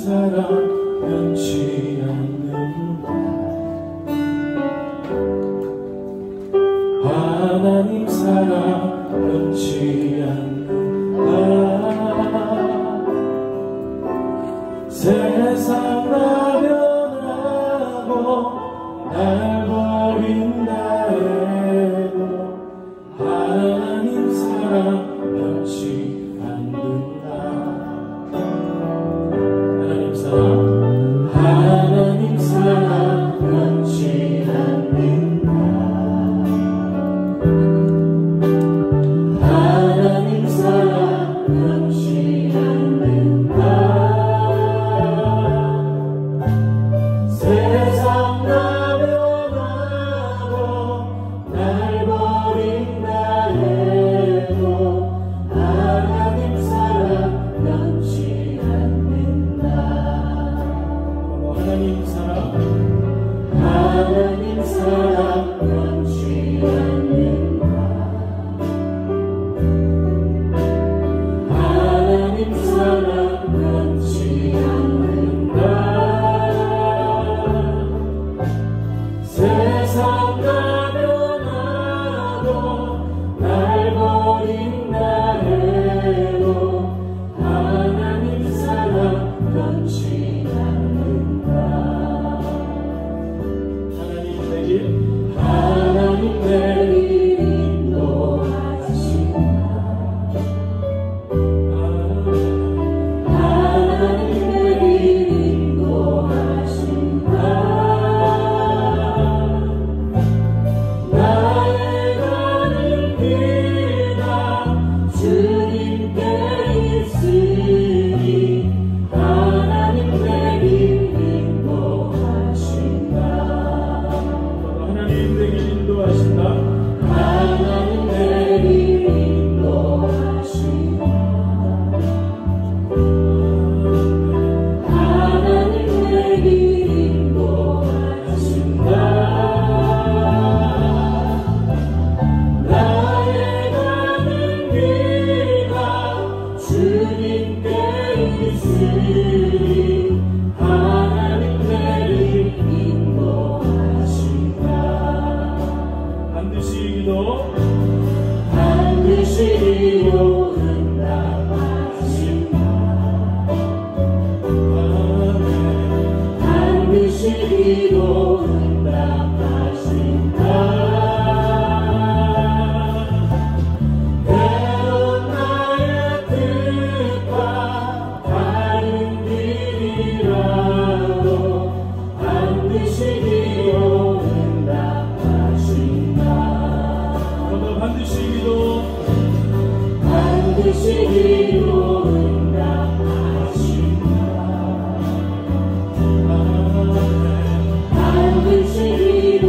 사랑 변치 않는다. 하나님 사랑 변치 않는다. 세상 나 변하고 날 버린다 해도 하나님 사랑 변치 않는다. 하나님 사랑, 하나님 사랑 변치 않는다. 하나님 사랑 변치 않는다. 세상 나 변하고 날 버린다 해도 하나님 사랑 변치 않는다. 하나님 사랑, 하나님 사랑 변치 않는다. 하나님 사랑 변치 않는다. 세상 나 변하고 날 버린다 해도 하나님 사랑 변치 않는다. 하나님 내 길, 하나님 내 길 인도하신다. 하나님 내 길 인도하신다. 나의 가는 길가 주님께 있으니 하나님 내 길 인도하신다. 하나님 내 길 인도하신다. 하나님 내 길 인도하신다. 하나님 내 길 인도하신다. 나의 가는 길가 주님께 있으니 하나님 내 길 인도하신다. 반드시 기도, 반드시 기도 응답하신다. 반드시 기도 응답하신다. 때론 나의 뜻과 다른 길이라도 반드시 기도 응답하신다. 저도 반드시 기도, 반드시 기도 응답하신다. 반드시 기도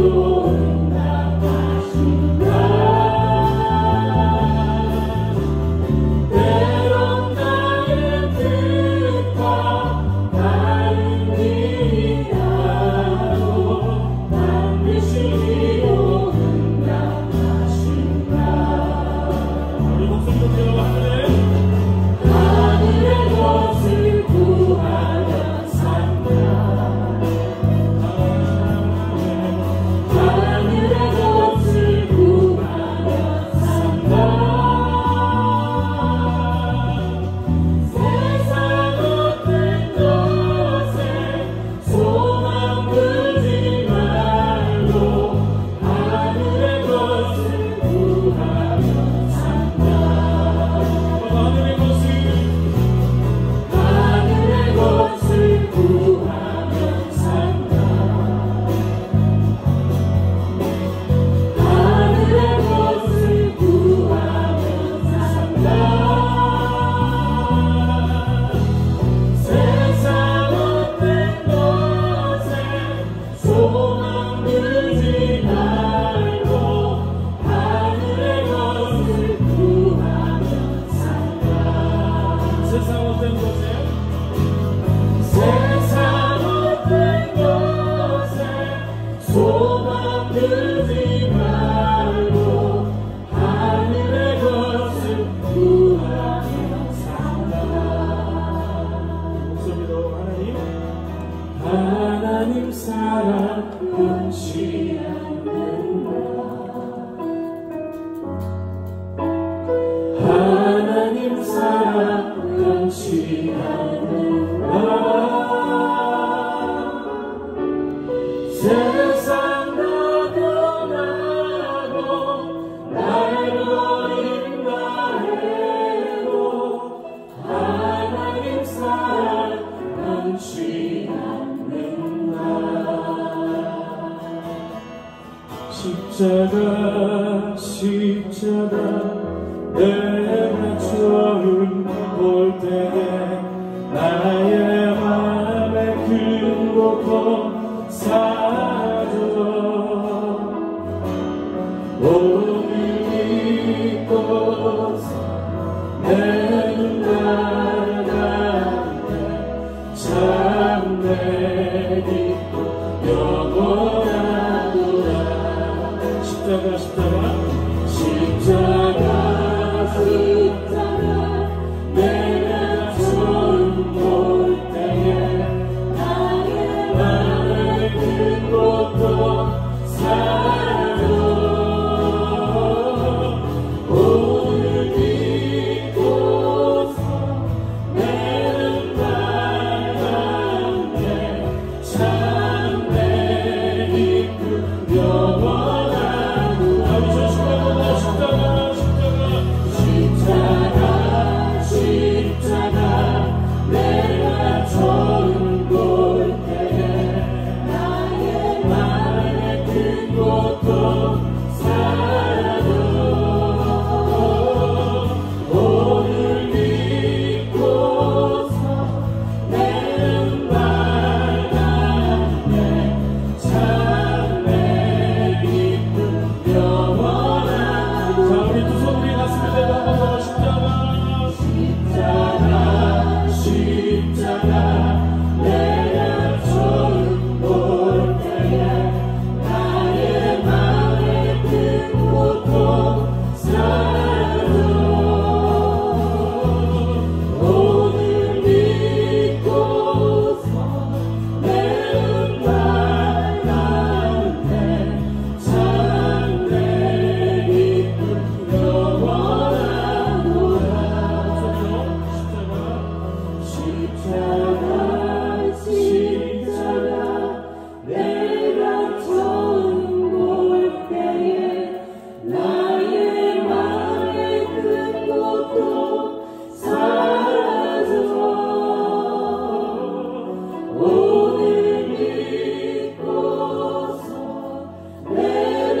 하나님 사랑 끊지 않는다. 하나님 사랑 끊지 않는다. 세상 나도 날 버린다 해도 하나님 사랑 끊지 않는다. 십자가 내가 처음 볼 때에 나의 맘에 큰 고통 사줘. 오늘 믿고서 내 눈 감았네. 참 내 기쁨 영원하도다. 십자가 내가 처음 볼 때에 나의 맘에 큰 고통 사줘. 오늘 믿고서 내 눈 감았네. 참 내 기쁨 영원하도다. 십자가 내가 처음 볼 때에 나의 맘에 큰 고통 사줘. 오늘 믿고서 내 눈 밝았네. 참 내 기쁨 영원하도다. 자, 우리 두 손 우리 가슴에 대고 한번 더 십자가 내가 처음 볼 때에 나의 맘에 큰 고통 사줘. 오늘 믿고서 내 눈 밝았네. 참 내 기쁨 영원하도다. 십자가 내가 처음 볼 때에 나의 맘에 큰 고통 사줘. 오늘 믿고서 내 눈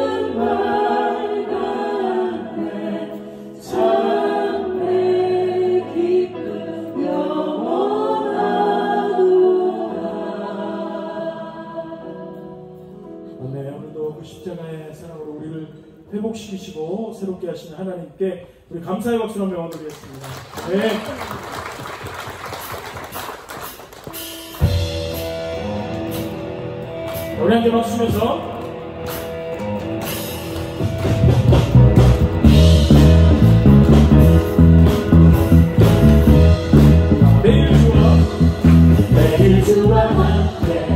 밝았네. 참 내 기쁨 네, 오늘도 그 십자가의 사랑으로 우리를 회복시키시고 새롭게 하시는 하나님께 우리 감사의 박수로 한번 올리겠습니다. 네. 우리 함께 박수 치면서 매일 주와 함께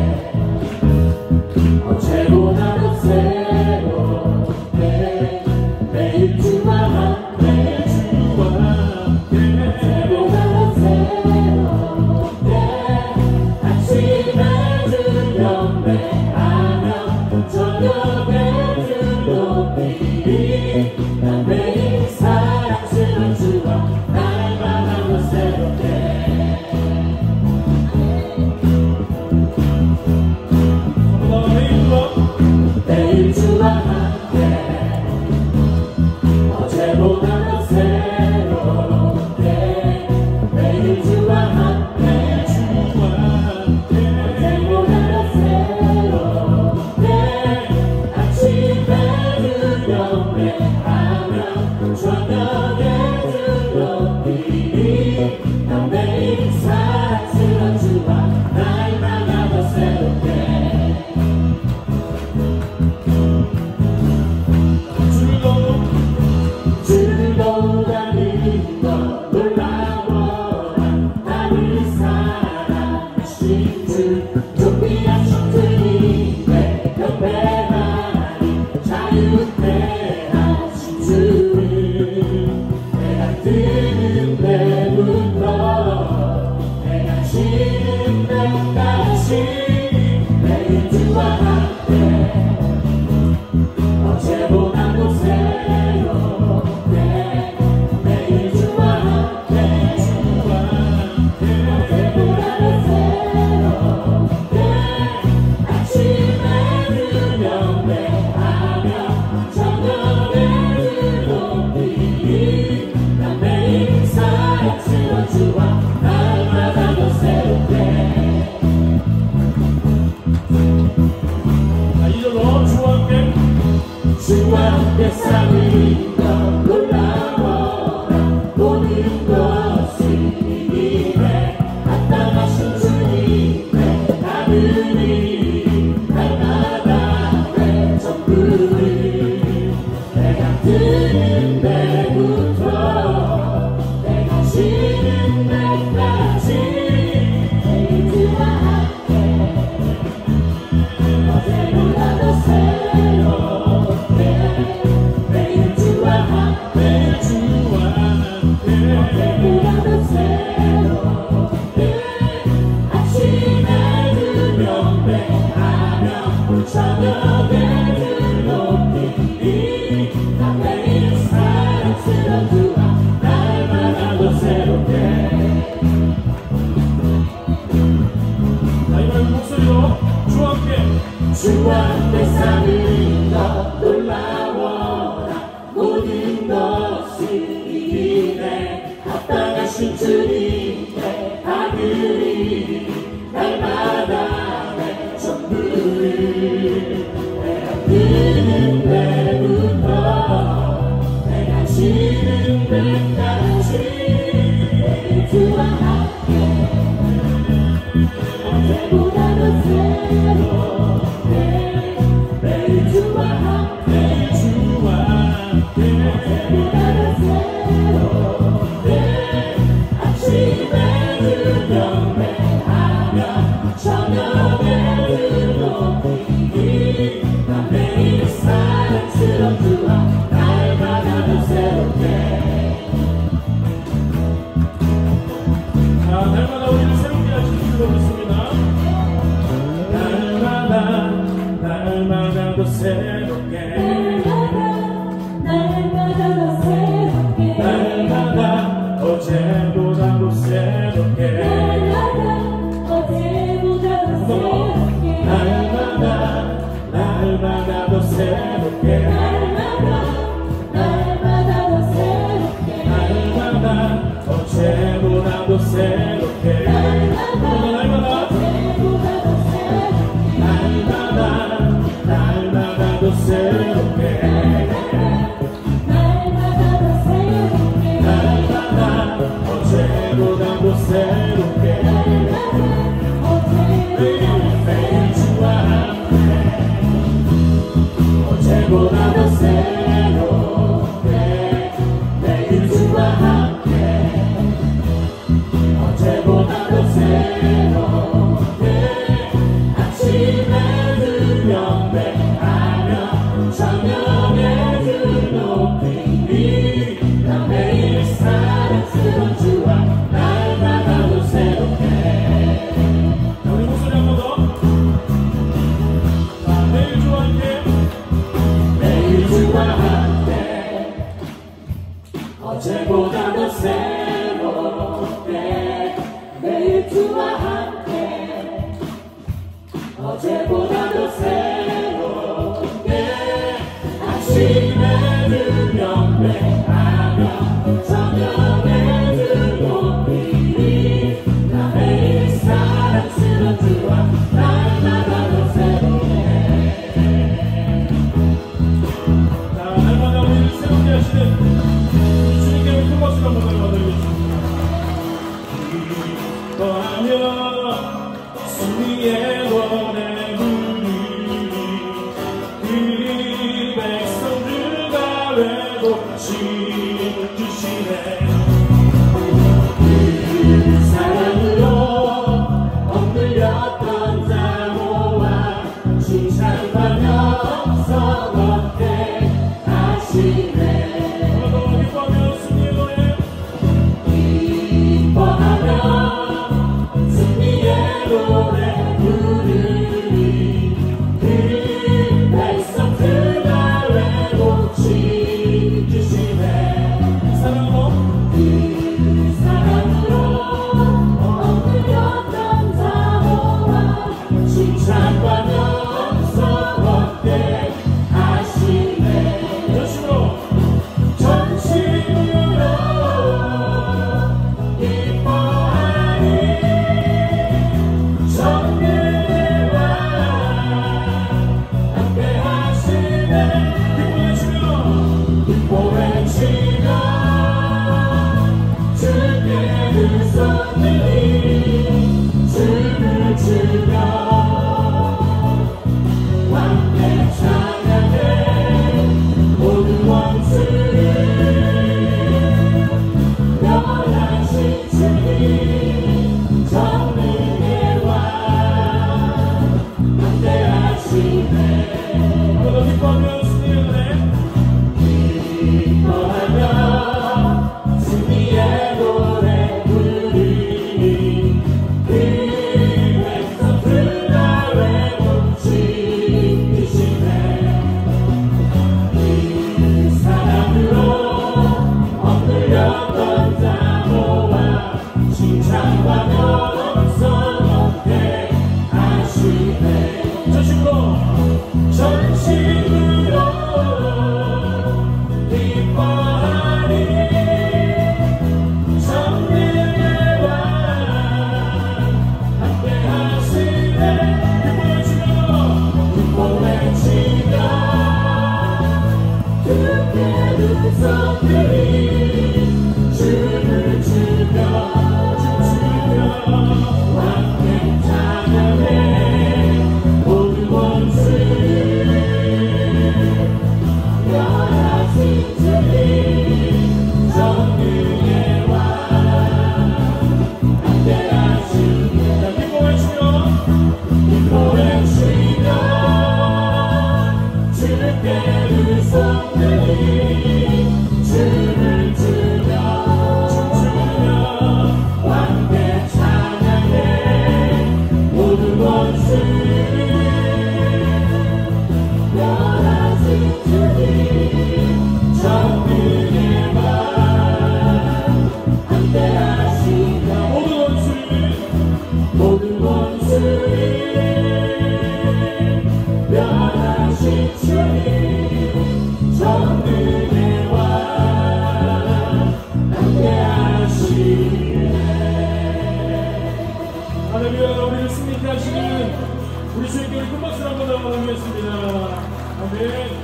어제보다 더 새롭게 매일 주와 함께 어제보다 더 새롭게 아침에 주 경배하며 저녁에 주 높이리. 난 매일 사랑스러운 주와 날마다 더 새롭게 매일 주와 함께 어제보다 더 새롭게 매일 주와 함께 어제보다 더 새롭게 아침에 주 경배하며 저녁에 주 높이리. 난 매일 사랑스러운 주와 날마다 더 새롭게 즐거운 일과 놀라워라. 나를 사랑하신 주 높이 매일 주와 함께 어제보다도 새롭게 매일 주와 함께 어제보다도 새롭게 아침에 들면 매하며 저녁에 들높이 난 매일 사랑스러운 주와 날마다 더 새롭게 주와 함께 삶이 더 놀라워라 모든 것이 이기네 합당하신 주님의 하늘이 날마다 내 전부를 내가 드는 때부터 내가 쉬는 때까지 매일 주와 함께 어제보다 더 새롭게 매일 주와 함께 어제보다 더 새롭게 아침에 들면 매하며 저녁에 들높이 나 매일 사랑스러운 주와 날마다 더 새롭게 이번 목소리로 주와 함께 주와 함께 삶이 더 놀라워라 모든 것이 이기네 합당하신 주님의 하늘이 날마다 내 전부를 내가 드는 때부터 내가 쉬는 때까지 매일 주와 함께 어제보다 더 새롭게 매일 주와 함께 어제보다 더 새롭게 아침에 들면 매하며 저녁에 들높이 나 매일 사랑스러운 주와 날마다 더 새롭게 날마다 우리를 새롭게 하신 주로 믿습니다. 날마다 더 새롭게 날마다 더 새롭게 날마다 어제보다 더 새롭게 어제보다 더 새롭게 날마다 더 새롭게 날마다 더 새롭게 날마다 어제보다 더 새롭게 날마다 더 새롭게 날마다 어제보다 더 새롭게 매일 주와 함께 어제보다 더 새롭게 매일 주와 함께 어제보다 더 새롭게 아침에 들면 매하며 저녁에 들높이 나 매일 사랑스러운 주와 날마다 더 새롭게 우리 목소리 한 번 더 매일 주와 함께 매일 주와 함께 어제보다 더 새롭게 매일 주와 함께 어제보다 더 새롭게 아침에 들면 매하며 저녁에 들높이 나 매일 사랑스러운 주와 날마다 더 새롭게 날마다 우리를 새롭게 하시는 주님께 큰 박수를 한번 드리겠습니다. 기뻐하며 주의 노래 부르리 그 백성들과 회복시 주시네 사랑으로 억눌렸던 자모와 칭찬받며 성업해 하시네 기뻐하며 승리의 노래 기뻐하며 승리의 노래 부르리 그 백성들과 회복 지키시네 사랑으로 그 사랑으로 엎드렸던 자모와 칭찬과 명성 얻게 하시네 전심으로 전심으로 기뻐하니 정의와 함께 하시네 기뻐 외치며 기뻐 외치며 주께 두 손 들이 춤을 추며 함께 찬양해 모든 원수를 멸하신 주님 정의의 왕 함께 하시네 한번더 기뻐하며 승리의 노래 기뻐하며 승리의 노래 부르리 그 백성들과 회복 지키시네 그 사랑으로 엎드렸던 자모와 칭찬과 명성 얻게 하시네 전심으로 전심으로 기뻐하니 정의의 왕 함께 하시네 기뻐 외치며 두께 두 손들이 춤을 추며 함께 찬양해 모든 원수를 멸하신 주님 정의의 왕 함께 하시네 기뻐 외치며 기뻐 외치며 주께 두 손들이 춤을 추며 함께 찬양해 모든 원수를 멸하신 주님 정의의 왕 함께 하시네 모든 원수를 멸하신 주님 정의의 왕 함께 하시네 할렐루야 우리를 승리케 하시는 우리 주님께 우리 큰 박수를 한번 더 나누겠습니다. 아멘.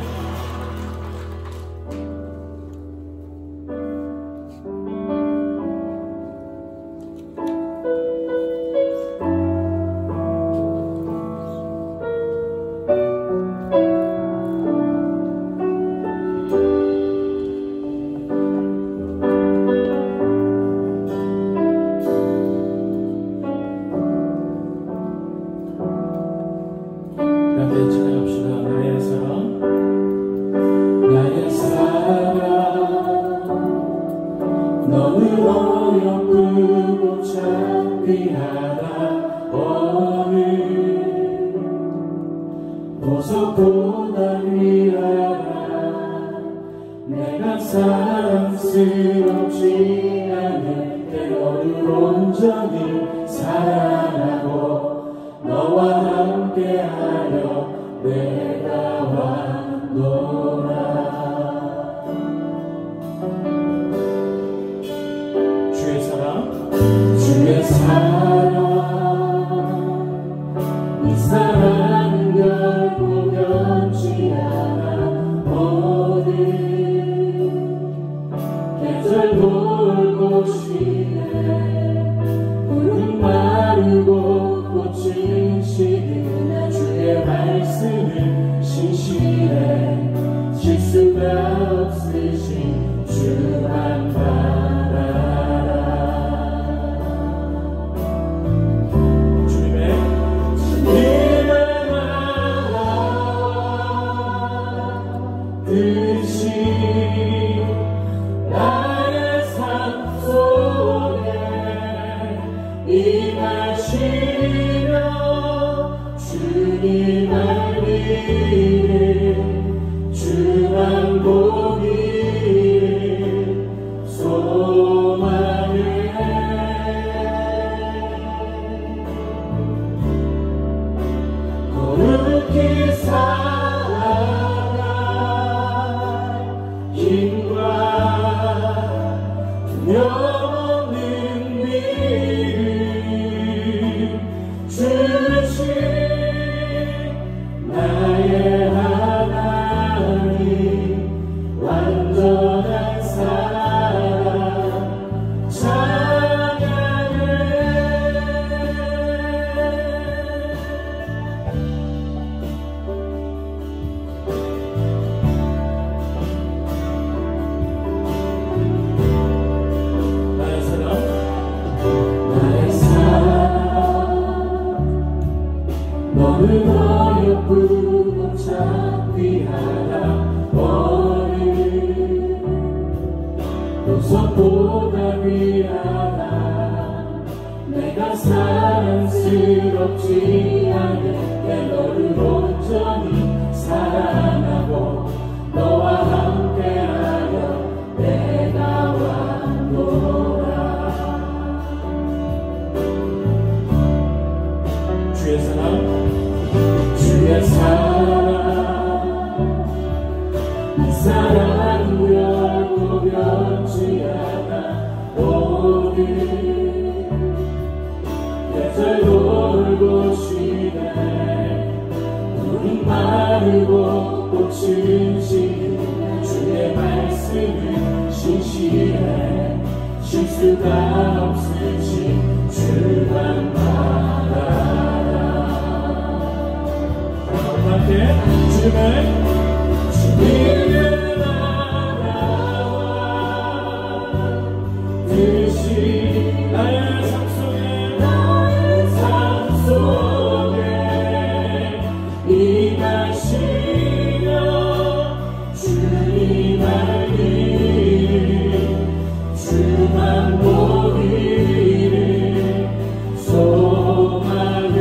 함께 찬양합시다. 나의 사랑 나의 사랑 너는 어여쁘고 창피하다 오늘 보석보다 위하다 내가 사랑스럽지 않을 때 너를 온전히 사랑하고 너와 함께하려 내가 왔노라 주의 사랑 주의 사랑 이 사랑은 결코 변치 않아 어디 계절 돌고 시네 푸른 마르고 꽃은 시리네 주의 말씀은 신실해 실수가 없으신 주만 바라라 주님의 뜻이 나의 삶 속 사랑 힘과 두려움없는 믿음 주신 나의 하나님 완전한 사랑 찬양해 나의 사랑 너는 어여쁘고 창피하다 어린 보석보다 귀하다 내가 사랑스럽지 않을게 너를 온전히 사랑하고 너와 함께하여 내가 왔노라 주의 사랑 이 사랑은 결코 변치 않아 오늘 계절 돌고 쉬네 눈은 마르고 꽃은 시네 주의 말씀은 신실해 실수가 없으신 주만 바라라 함께 주님의 나라와 뜻이 나의 삶 속에 임하시며 주님 알리 주만 보기를 소망해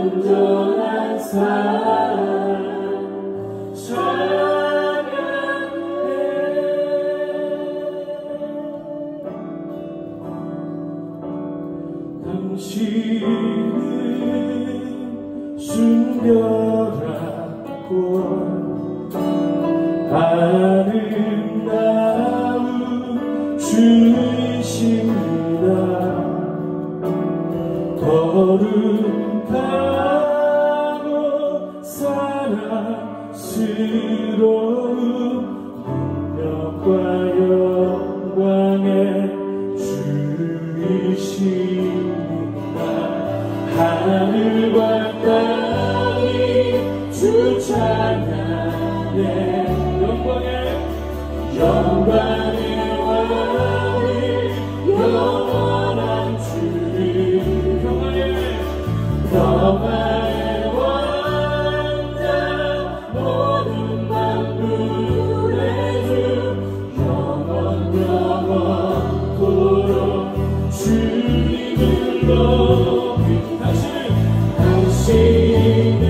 온전한 사랑 당신은 순결하고 아름다운 주이십니다. 거룩하고 사랑스러운 능력과 영광의 주이십니다. 하늘과 땅이 주 찬양해 영광의 왕을 영원한 주를 평화의 왕자 모든 만물의 주 영원토록 주님을 높이 당신은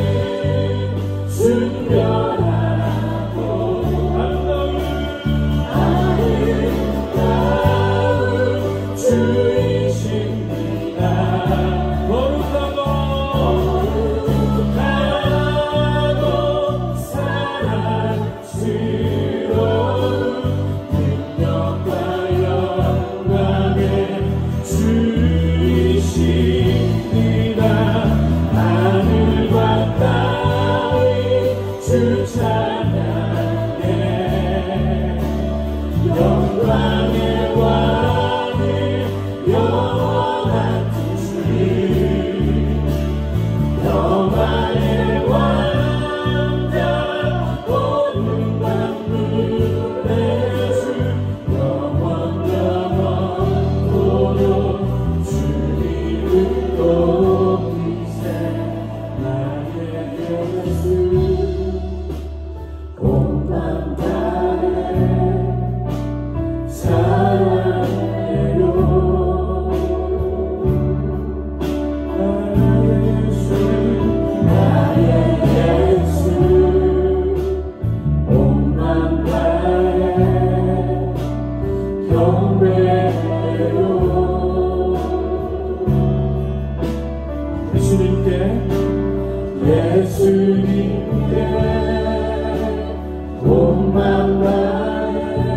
순결하고 아름다운 주이십니다. 거룩하고 사랑스러운 능력과 영광의 주이십니다. 하늘과 땅이 주 찬양해 영광의 왕을 영원한 주님 평화의 왕자 모든 만물의 주 영원토록 주님을 높이세. 나의 예수 온 맘 다해 사랑해요. 나의 예수 온 맘 다해 경배해요. 예수님께 온 맘 다해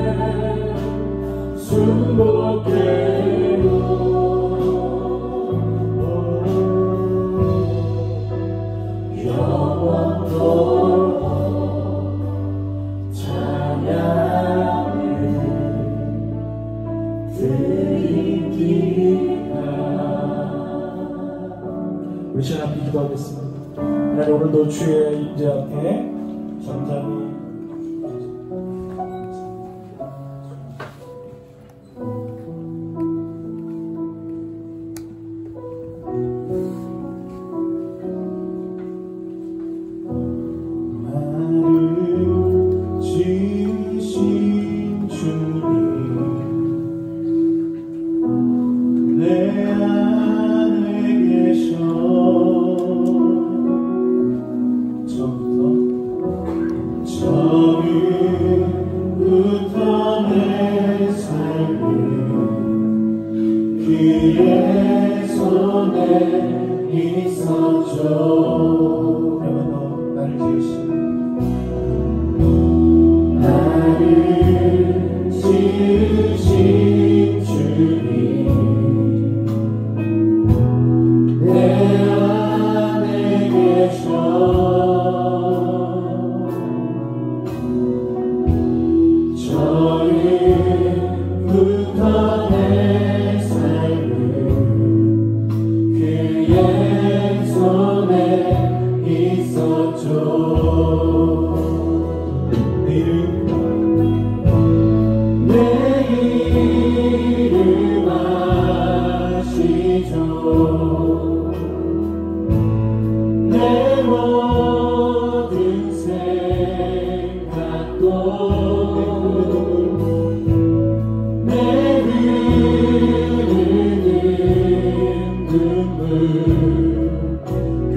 순복해요. 영원토록 찬양을 드립니다. 우리 시간 앞에 기도하겠습니다. 하나님, 오늘도 주의 임재 앞에 잠잠히 그의 손에 있었죠. 나를 지으신 주님 내 안에 계셔. 저희부터 내 삶을 그의 손에 있었죠. 내 이름 아시죠. 내 모든 생각도 내 흐르는 눈물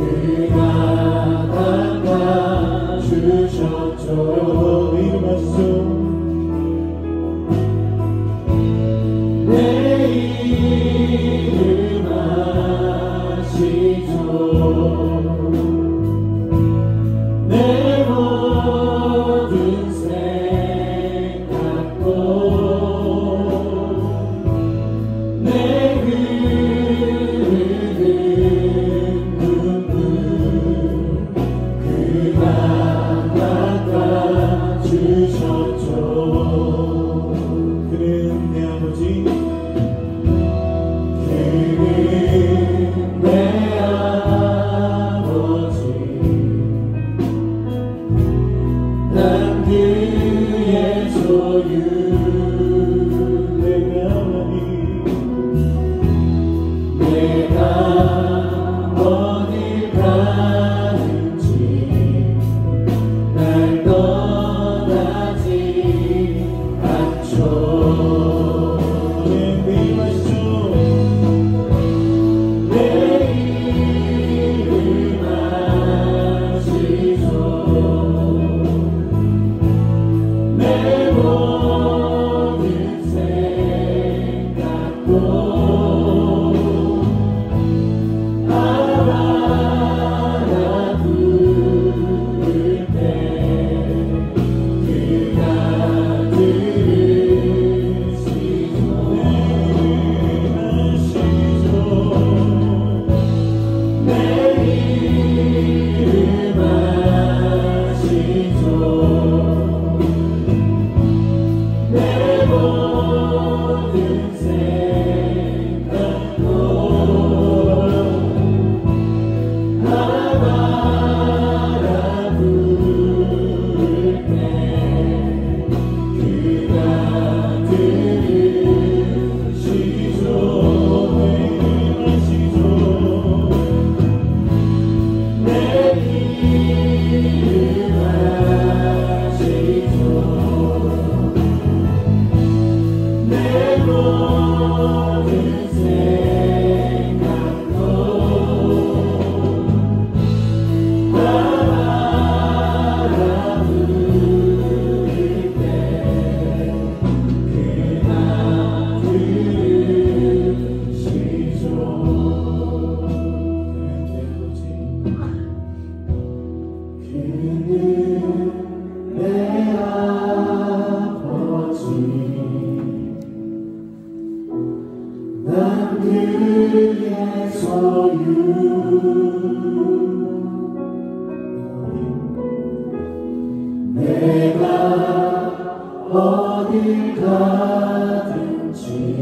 내가 어딜 가든지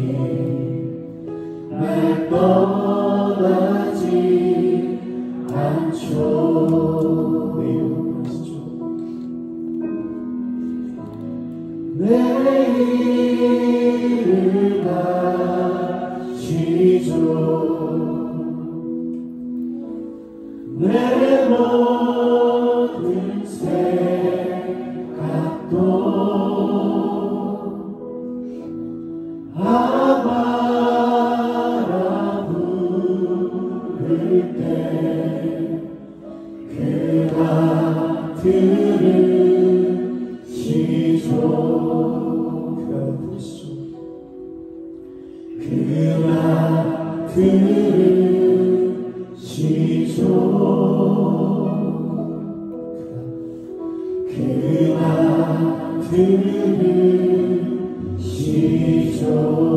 날 떠나지 않죠. 내일을 가시죠. 내 모든 생각도 아바라 부를 때 그가 들으시죠. 그가 들으시죠. 그가 들으시죠.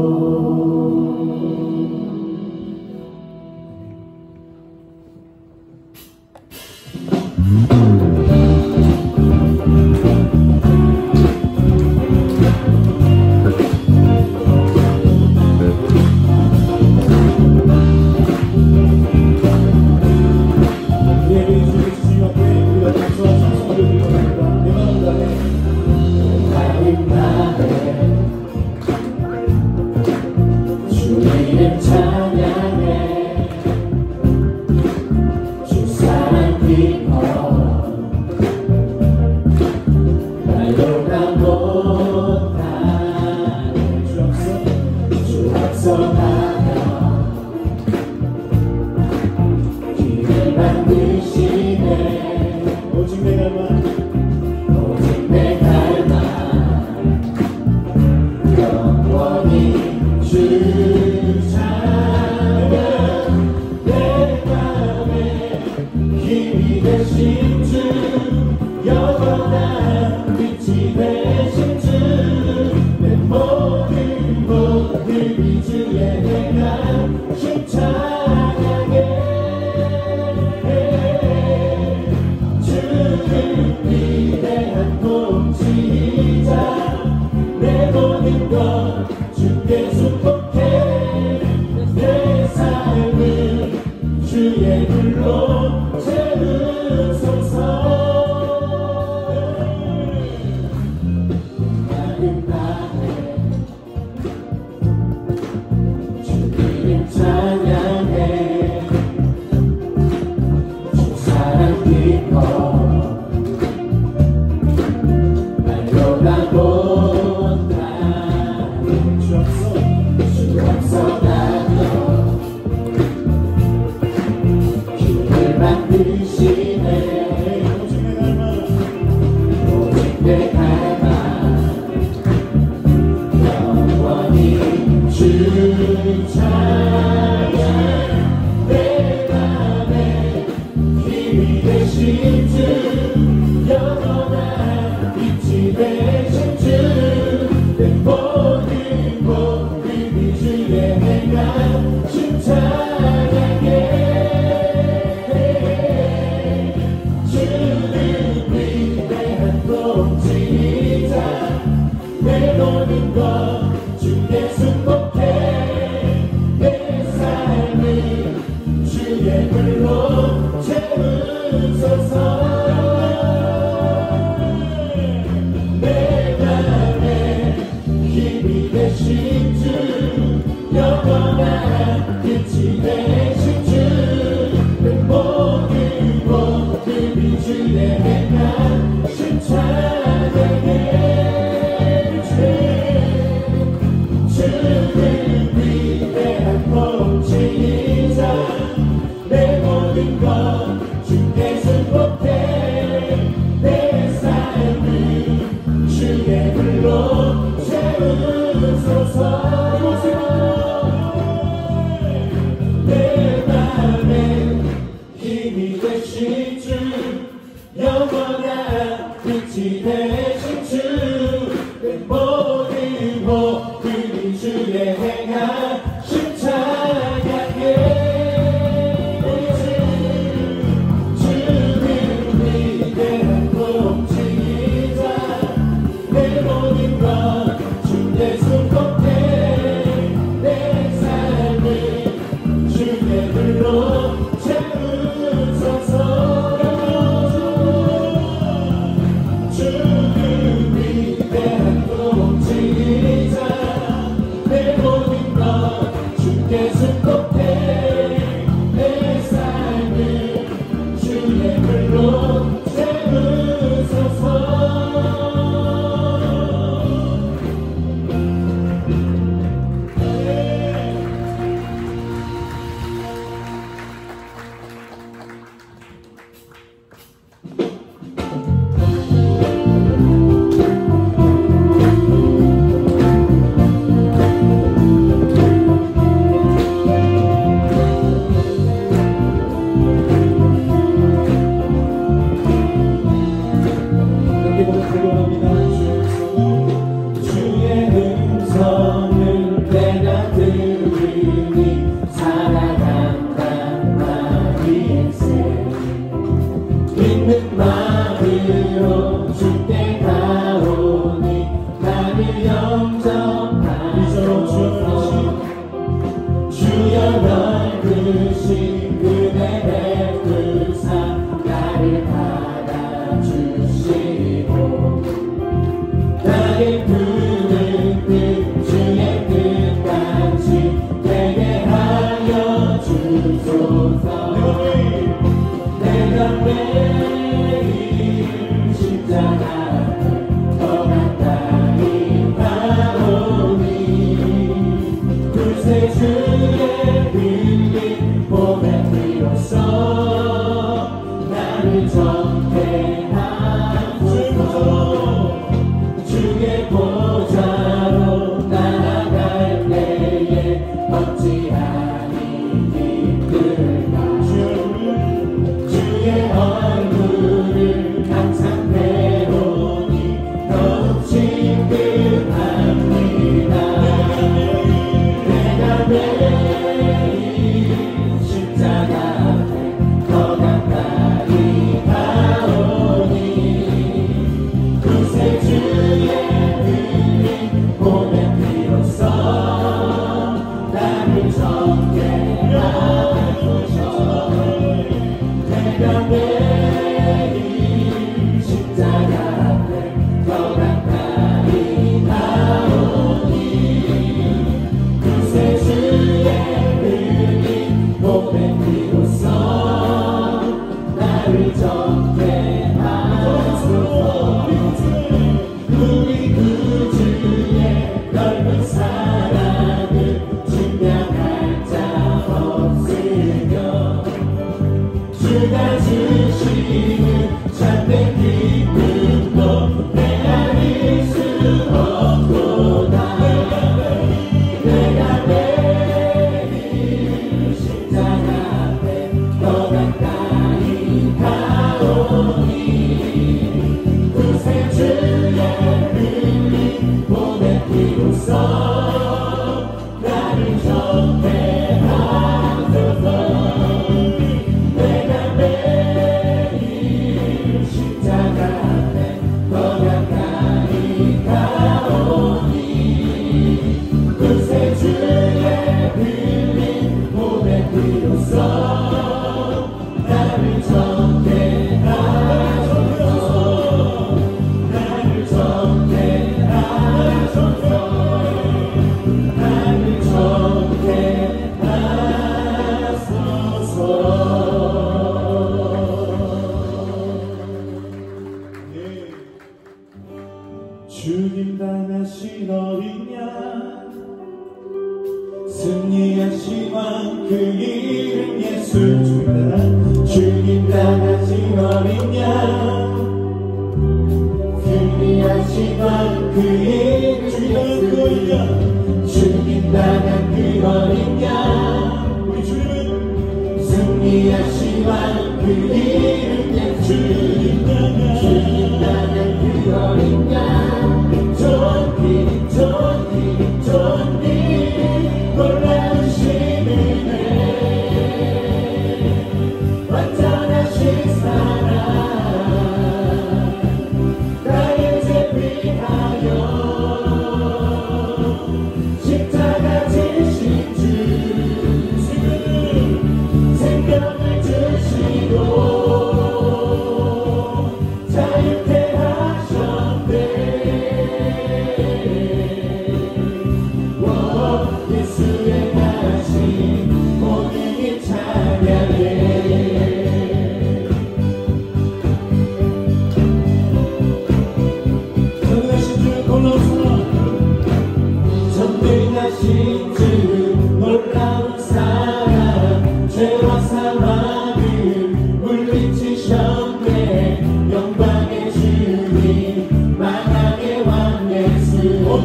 주님 찬양해 주 사랑 기뻐 날로가 못하네 주 앞서가며 길을 만드시네 오직 내 갈망 오직 내 갈망 영원히 주 찬양 내 맘에 힘이 되신 주 영원한 빛이 되신 주 내 모든 주의 내가 주 찬양해 주는 위대한 통치자 내 모든 것 주께 축복해 내 삶을 주의 불로 채우소서. 아름다워 주님 찬양해 주 사랑 기뻐 날려가고 주 앞서가며 길을 만드시네 오직 내 갈망 영원히 주 찬양 내 맘에 힘이 되신 주 영원한 빛이 되신 주 내 모든 주의 행한 주 찬양해 주는 위대한 통치자 내 모든 것 주께 축복해 내 삶을 주의 불로 채우소서. 내 맘에 힘이 되신 주 영원한 빛이 되신 주 내 모든 주의 행한 주 찬양해 주는 위대한 통치자 내 모든 것 주께 축복해 내 삶을 주의 불로 채우소서. 내 맘에 힘이 되신 주 영원한 빛이 되신 주 내 모든 주의 행하신 찬양해 주의 불로 채우소서. 주는 위대한 통치자 내 모든 것 주께 축복해. 내 삶을 주의 불로 채우소서. 주의 음성을 내가 들으니 살아간단 말일세. 믿는 마음으로 주께 가오니 나를 영접하소서. 주여 넓으신 은혜 베푸사 나를 받아주시고 나의 푸른 뜻 주의 뜻같이 되게 하여 주소서. 내가 매일 십자가 앞에 더 가까이 가오니 그새 주의 빛이 봄의 피로써 나를 정케하소서. 주의 보좌로 나아갈 때에 어찌하니 기쁠까. 주의 얼굴을 항상 배우니 더욱 친근합니다. 내가 매일 십자가 앞에 더 가까이 가오니 그새 주의 빛이 봄의 피로써 나를 정케하소서. 내가 매일 십자가 앞에 더 가까이 가오니 그새 주의 빛이 봄의 피로써 나를 정케하소서. 우리 구주의 넓은 사랑을 증명할 자 없으며 주가 주시는 참된 기쁨도 헤아릴 수 없도다. 내가 매일 십자가 앞에 더 가까이 가오니 그새 주의 빛이 봄의 피로써 나를 정케하소서. 내가 매일 십자가 앞에 더 가까이 가오니 그새 주의 빛이 봄의 피로써 나를 정케하소서. 나를 정케하소서. 나를 정케하소서. 주님 당하신 어린 양 승리하신 왕 그 이름 예수. 주님 당하신 어린 양 승리하신 왕 그 이름 예수. 주님 당한 그 어린 양 우리 주님은 승리하신 왕 그 이름 예수. 주님 당한 그 어린 양 존귀 존귀 존귀 놀라우신 은혜 완전하신 사랑 나를 제비하여 십자가 지신 주 죄와 사망을 물리치셨네. 영광의 주님 만왕의 왕 예수.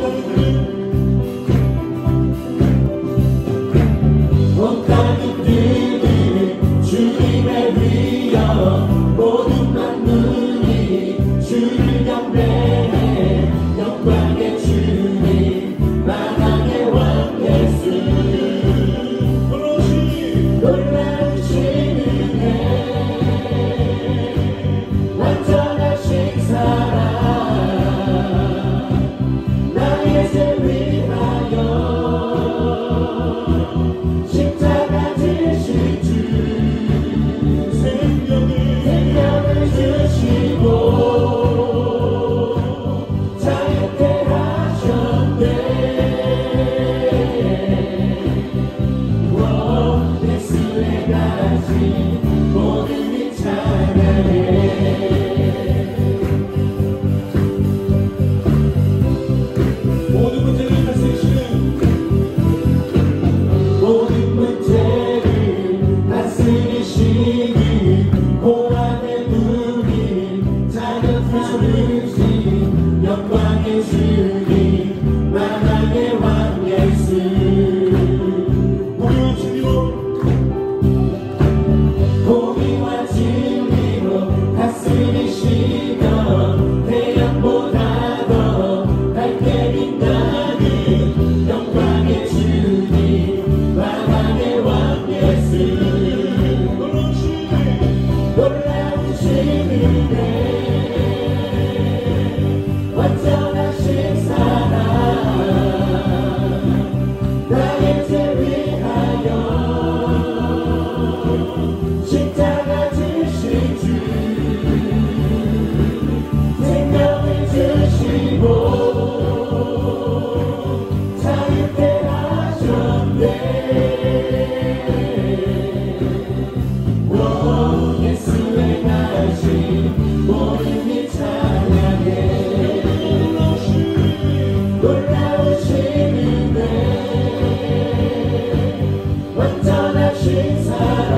온 땅들은 주님의 위엄 모든 만물이 주를 경배해. 영광의 주님 만왕의 왕 예수. 놀라우신 은혜 완전하신 사랑 나의 죄 위하여 십자가 지신 주 생명을 주시고 자유케 하셨네. 예수의 가시 모든 이 찬양해. 모든 문제를 다스리시는 모든 문제를 다스리시는 고난의 눈이 자녀타르신 영광의 주님 만왕의 왕 예수. 공의와 진리로 다스리시며 태양보다 더 밝게 빛나는 영광의 주님 만왕의 왕 예수. 놀라우신 은혜 완전하신 사랑 나의 죄 위하여 십자가 지신 주 생명을 주시고 자유케 하셨네. 예수의 가시 모든 이 찬양해. 놀라우신 은혜 완전하신 사랑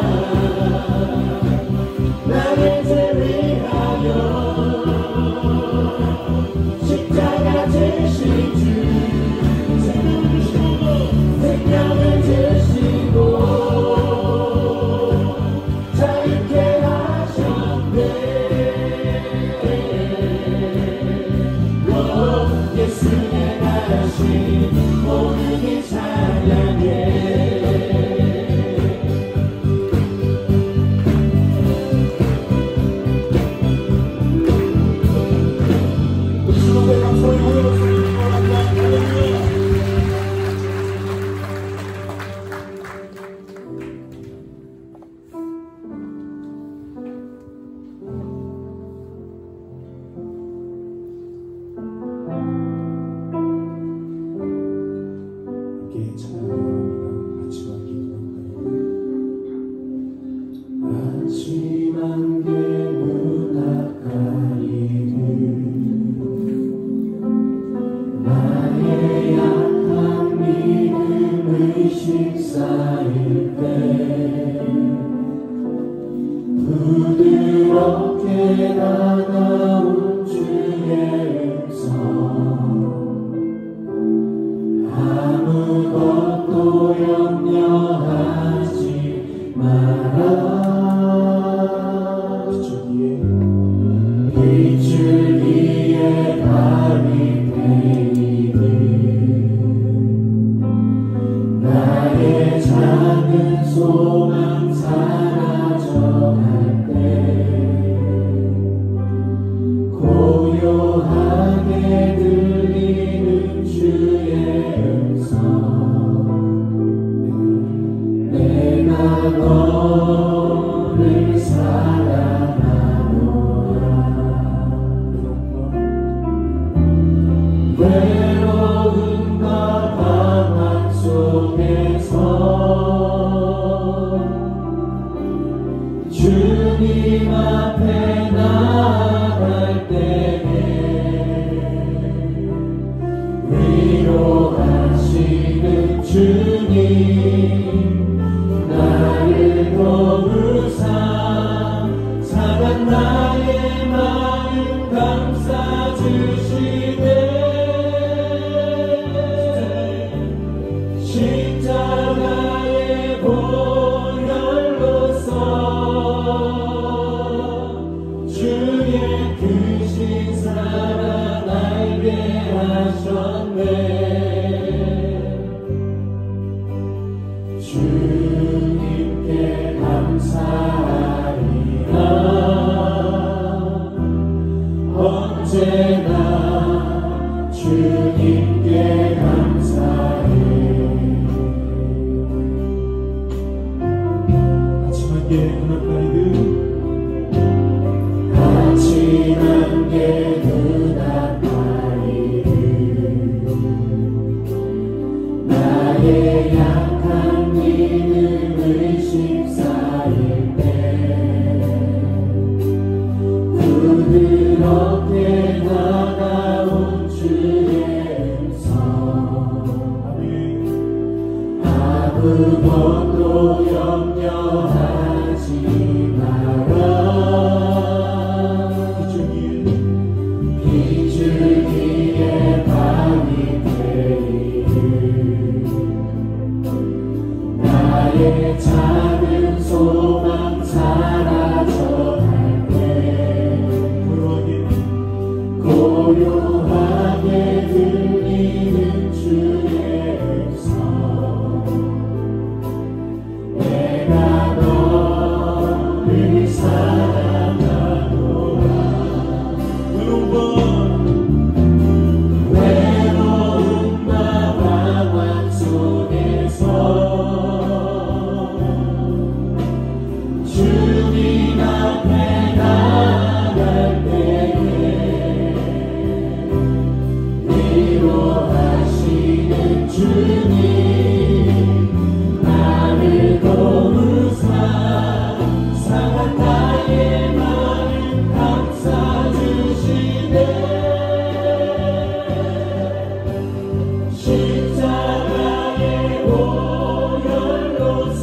나의 죄 위하여 십자가 지신 주 생명을 주시고 자유케 하셨네. 예수의 가시 모든 이 찬양해. 부드럽게 다가온 주의 음성 아무것도 염려하지 마라. 빗줄기에 가리대이들 나의 작은 소망 사라져갈 때 고요하게 들리는 주의 음성 내가 너를 사랑하노라. 외로움과 방황 속에서 주님 앞에 나갈 때에 위로하시는 주님 나의 게 눈앞가리듯 거친한 게 눈앞가리듯 나의 약한 믿음의 십사일 때 부드럽게 다가온 주의 음성 아무것도 염려하지 마라 비줄기에 밤이 되리니 나의 작은 소망 사라져갈 때 고요하게 들리는 주의 음성 내가 너를 사랑하노라 외로움과 방황 속에서 주님 앞에 나갈 때에 위로하시는 주님 나를 도우사 상한 나의 마음 감싸주시네 십자가의 보혈로서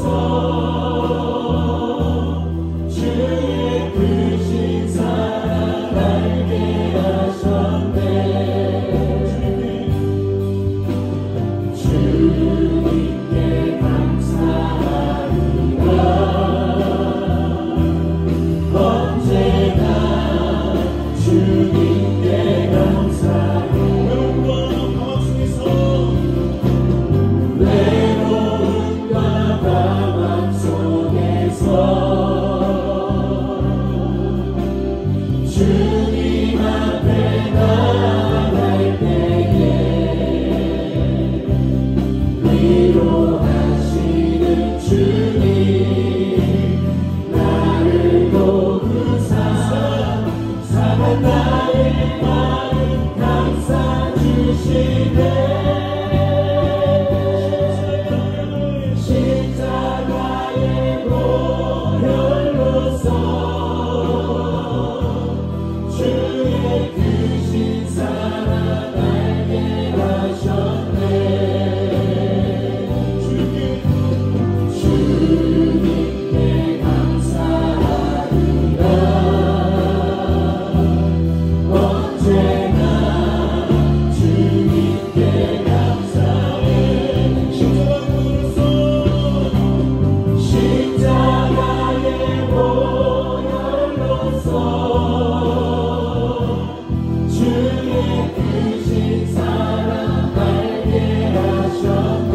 주의 크신 사랑 알게 하셨네 주님께 감사하리라 언제나 주님께 감사해 외로움과 방황 속에서 주님 앞에 나갈 때에 위로하시는 주님 나를 도우사 상한 나의 마음 감싸주시네 십자가의 보혈로서 주의 크신 사랑 알게 하셨네 주님께 감사하리라 언제나 주님께 감사해 십자가의 보혈로서 주의 크신 사랑 알게 하셨네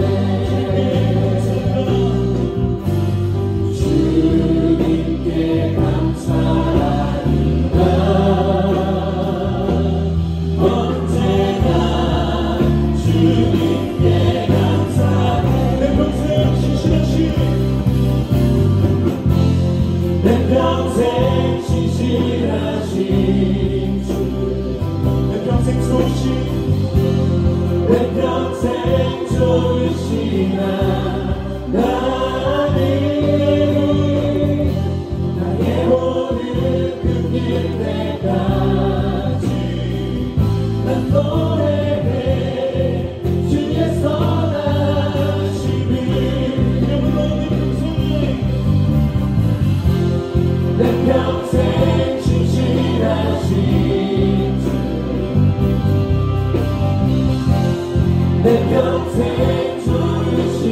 주님께 감사하리라 언제나 주님께 감사해 내 평생 신실하신 내 평생 신실하신 주 내 평생 좋으신 내 평생 좋으신 하나님 나의 모든 끝일 때까지 난 노래해 주의 선하심을 내 평생 신실하신 주 내 평생 좋으신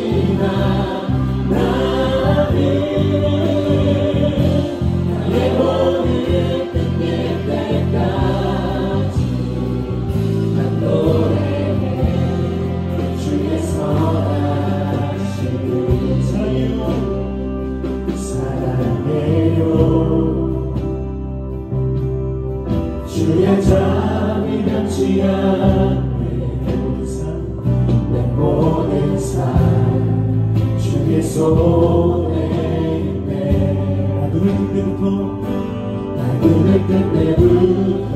하나님 나의 모든 끝일 때까지 난 노래해 주의 선하심을 사랑해요 주의 잠이 변치 않네 내 모든 삶 주의 손에 있네 때부터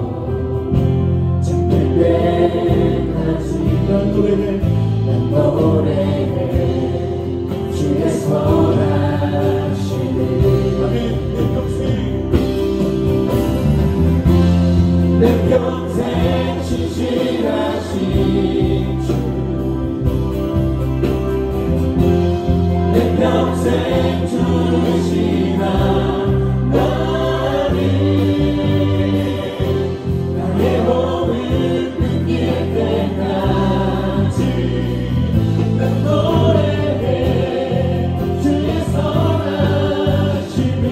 잠들 때까지 난 노래해 주의 선하심을 내 평생 신실하신 주 내 평생 주시나 나를 나의 몸을 끊길 때까지 난 노래해 주의 선하심을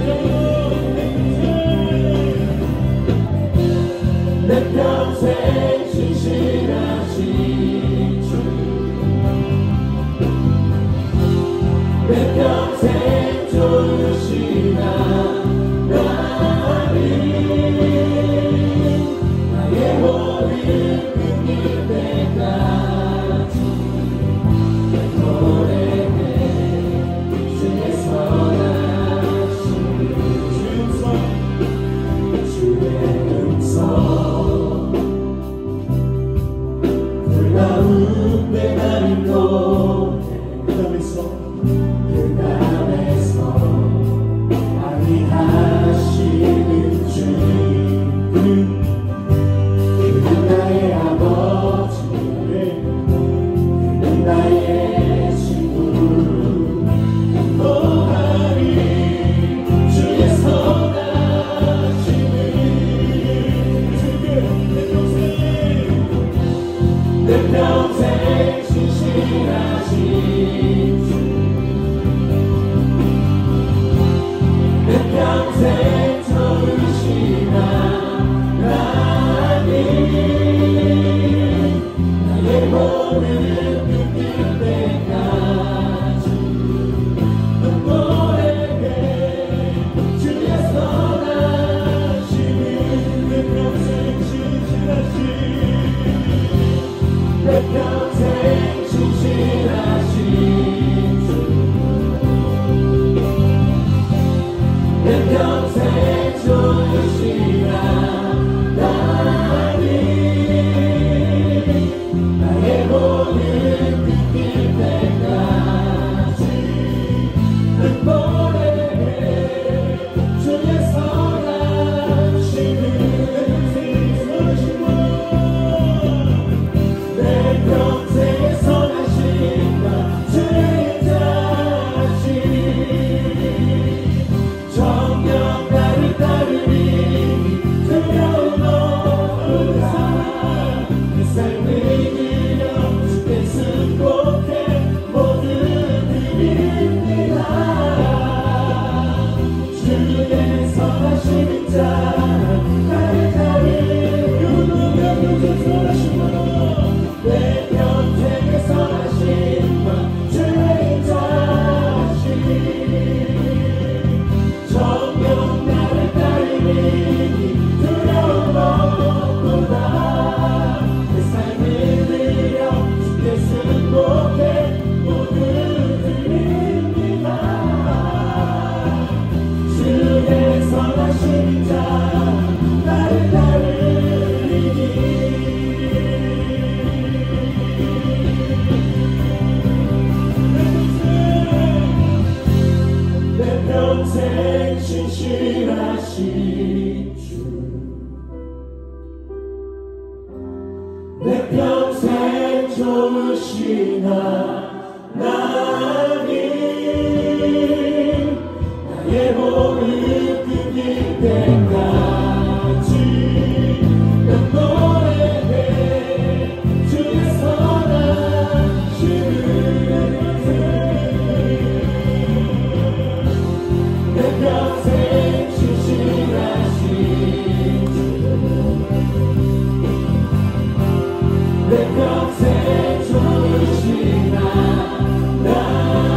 내 평생 신실하신 주 내 평생 주시나 나를 나의 몸을 끊길 때까지 노래해 주의 선하심 주의 음성 불가운데 나를 노래 그 담에서 항의하시는 주님은 그는 나의 아버지 그는 나의 친구 또하니 주의 선하심을 내 평생 신실하신 주 내 평생 주시나 나를 나의 몸을 끊길 때까지 넌 노래해 주의 선하심을 내 평생 신실하신 내 평생 신실하신 주 내 평생 주시나 나를 나의 몸을 끊길 때까지 난 노래해 주의 선하심을 내 평생의 선하심과 주의 자신 정녕 나를 따르니 두려움 없구나 내 삶을 이끌려 주께 승복해 모두 드립니다 주의 선하심인 자 나를 따르니 누구도 선하심으로 내 평생의 선하심과 주의 자신 정녕 나를 따르니 두려움 없구나 내 삶을 들여 주께 승복해 모두 드립니다 주의 선하심인 자 나를 따르니 내 평생 신실하신 주 내 평생 좋으시나 나를 나의 몸을 끊길 때까지 난 노래해 주의 선하심을 내 평생 신실하신 주 내 평생 주시나 나를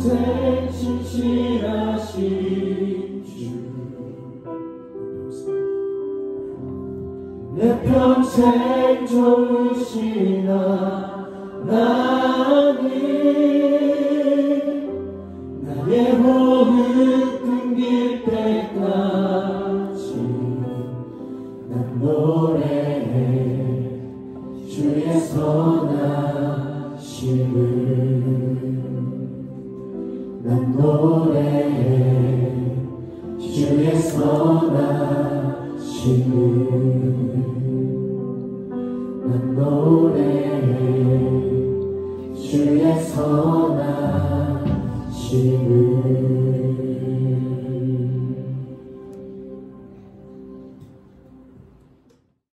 평생 신실하신 주 내 평생 좋으신 하나님 나의 호흡 끊길 때까지 난 노래해 주의 선하심을 난 노래해 주의 선하심을 난 노래해 주의 선하심을